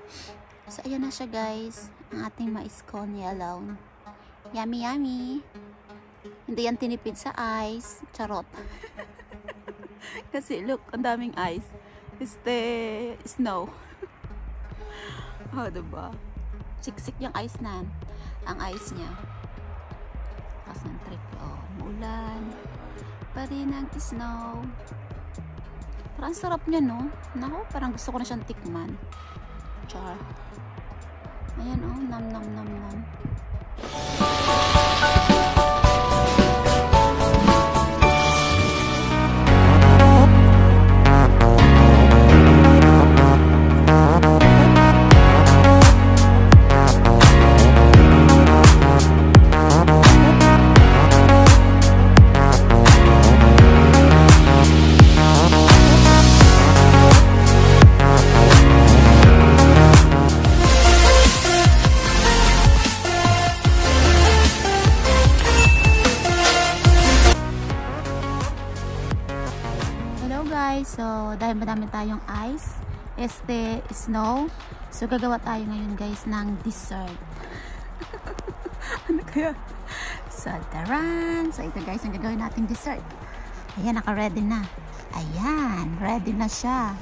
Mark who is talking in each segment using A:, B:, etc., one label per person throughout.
A: So, ayan na siya guys. Ang ating mais cone yellow. Yummy, yummy. Hindi yan tinipid sa ice. Charot. Kasi look, ang daming ice. Snow. Oh, diba? Siksik yung ice na. Ang ice niya. Tapos ng trip. Oh, muulan. Pa rin ang snow. Parang sarap niya, no? Naku, parang gusto ko na siyang tikman. Char. Ayan, oh. Nam, nam, nam, nam. So, dahil madami tayong ice, snow. So, gagawa tayo ngayon guys ng dessert. Ano kaya? So, taran! So, ito guys, ang gagawin nating dessert. Ayan, naka-ready na. Ayan, ready na siya.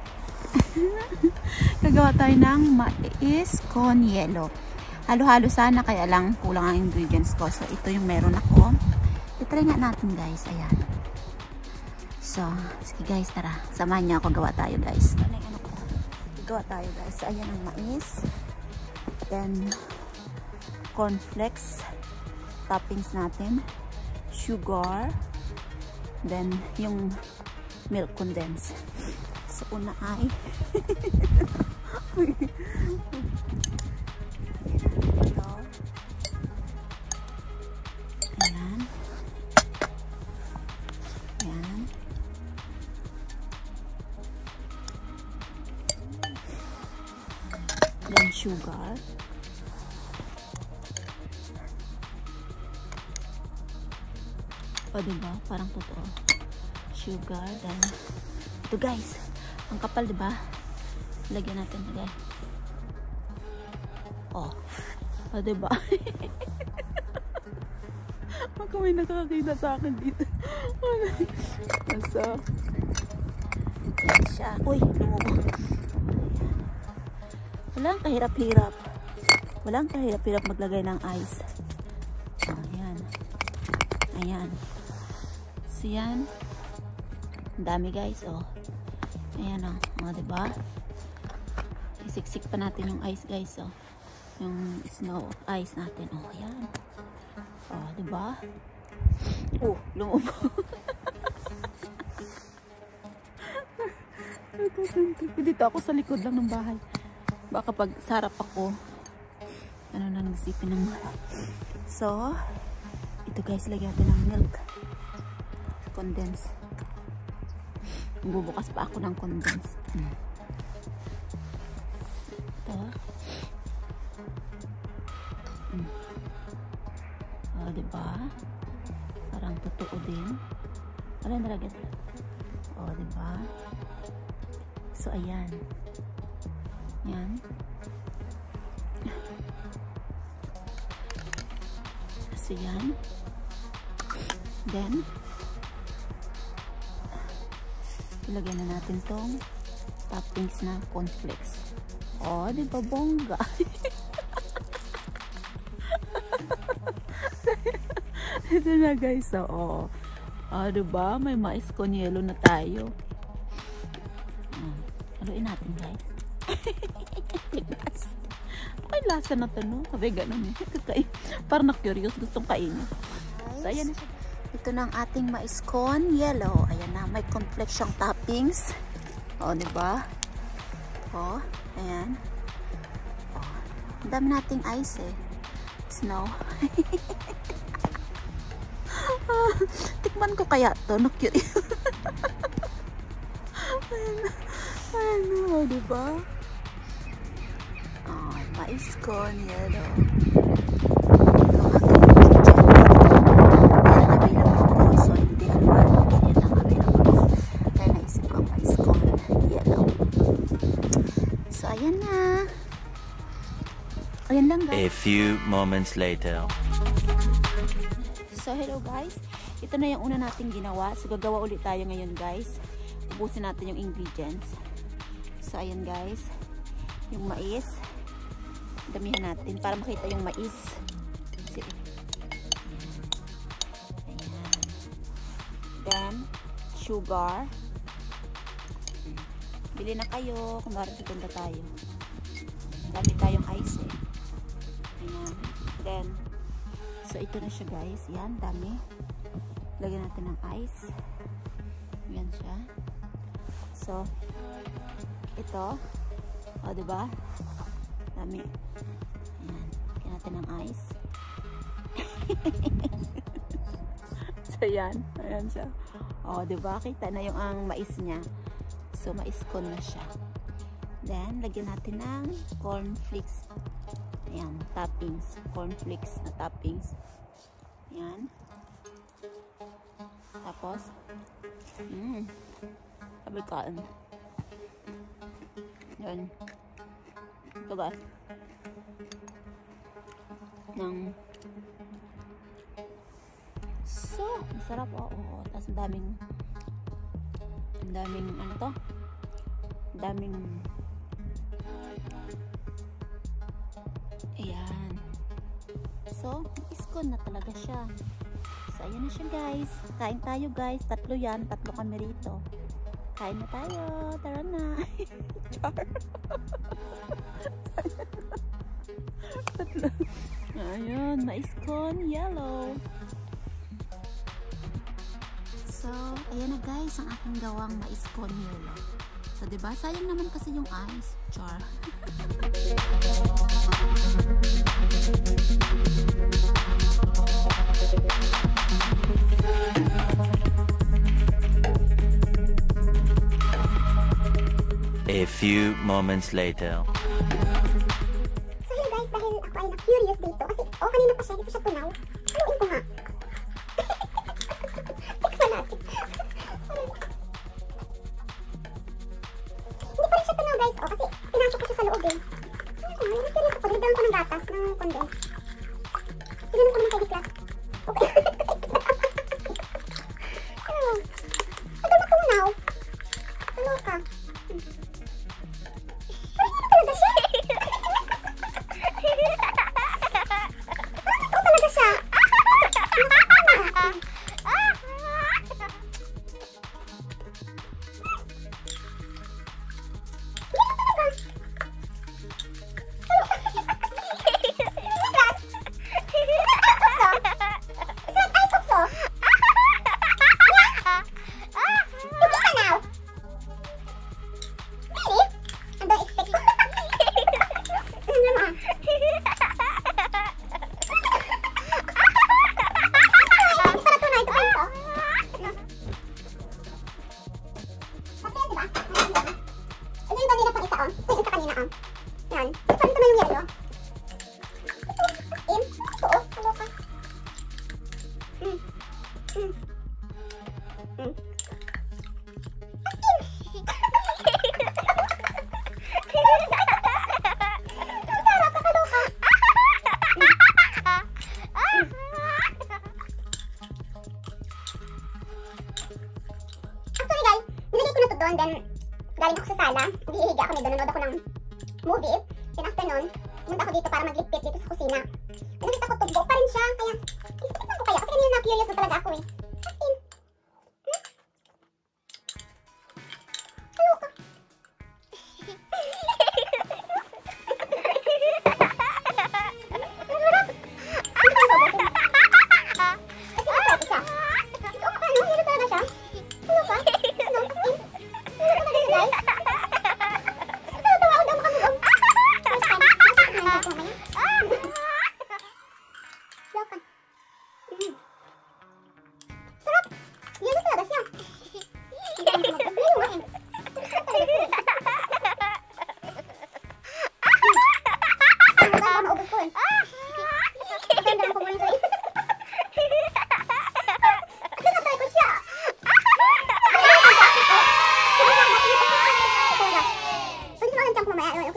A: Gagawa tayo ng mais con yelo. Halo-halo sana, kaya lang kulang ang ingredients ko. So, ito yung meron ako. I-try nga natin guys. Ayan. So, sige guys, tara. Samahan niyo ako, gawa tayo guys. Gawa tayo guys. So, ayan ang mais. Then, cornflakes. Toppings natin. Sugar. Then, yung milk condensed. So, una ay ito. Ayan. Ayan. Then sugar. O diba? Parang totoo. Sugar. Then, ito guys. Ang kapal diba? Lagyan natin guys. Oh. O diba? Baka may nakakita sa akin dito. So, yan siya. Uy, lumubo. Walang kahirap-hirap. Walang kahirap-hirap maglagay ng ice. Oh, ayan. Ayan. So, yan. Ang dami guys, oh. Ayan, oh. Oh, diba? Isiksik pa natin yung ice guys, oh. Yung snow ice natin. Oh, ayan. Oh, diba? Oh, lumubo. Dito ako sa likod lang ng bahay. Baka pag sarap ako, ano nang isipin ng so, ito guys, lagyan natin ng milk condense. Bubukas pa ako ng condense. Ito. O, diba? Parang totoo din. Ano yung nalagyan? O, diba? So, ayan. Yan. So, yan. Then, ilagyan na natin tong toppings na cornflakes. Oh, di ba bongga? Ito na guys. Oh, di ba? May mais con yelo na tayo. Haluin natin guys. Okay, lasa na to, no? Sabi ganun eh. Parang na-curious, gustong kainin. So, ayan na siya. Ito na ang ating mais con yelo. Ayan na, may complex siyang toppings. O, diba? O, ayan. O, ang dami nating ice eh. Snow. Tikman ko kaya to, no-curious. Ayan, o, diba? Oh, mais con yelo. ayan na. Ayan lang guys.
B: A few moments later.
A: So hello guys. Ito na yung una nating ginawa. So gagawa ulit tayo ngayon guys. Ubusin natin yung ingredients. So ayan guys. Yung mais. Damihan natin para makita yung mais. Kasi, ayan. Then, sugar. Bili na kayo kung bakit tutunda tayo. Dami tayong ice eh. Ayan. Then, so ito na siya guys. Yan, dami. Lagyan natin ng ice. Yan siya. So, ito. O, diba? Dami. Ayan. Lagyan natin ng ice. So, yan. Ayan siya. O, diba? Kita na yung ang mais niya. So, mais-con na siya. Then, lagyan natin ng cornflakes. Ayan, toppings. Cornflakes na toppings. Ayan. Tapos, sabi kaan. Ayan. Ito guys. So, masarap. Oo. Tapos, ang daming, ano to? Daming, ayan. So, iskon na talaga siya. So, ayan na siya guys. Kain tayo guys. Tatlo yan. Tatlo kami rito. Kain na tayo. Tara na. Char. Tatlo. Ayun. Maiskon. Yellow. So, ayan na guys. Ang aking gawang maiskon yellow. So, diba? Sayang naman kasi yung ice. Char.
B: A few moments later.
C: So yun guys, dahil ako ay na-curious dito kasi kanina pa siya, hindi ko siya tunaw. Haluin ko nga. Tikman natin. Hindi pa rin siya tunaw guys, kasi pinasok ko siya sa loob eh. Na-curious ako, dinagdagan ko ng gatas, ng condense. Tinanong ko naman kay Diklas. Okay. Ano? Tagal matunaw. Ano ka? Yan. Ito na yung yellow. Ito. Halo ka. Actually guys, nilagay ko na to doon. Then, galing ako sa sala. Hihiga ako nito. Nanood ako ng movie. Then after nun, pumunta ako dito para magligpit dito sa kusina. Nakita ko tugbo pa rin siya. Kaya, isipin ko kaya. Kasi kanina na-curious na talaga ako eh. As in. Halo ka.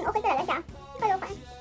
C: okay talaga siya. Kaloka.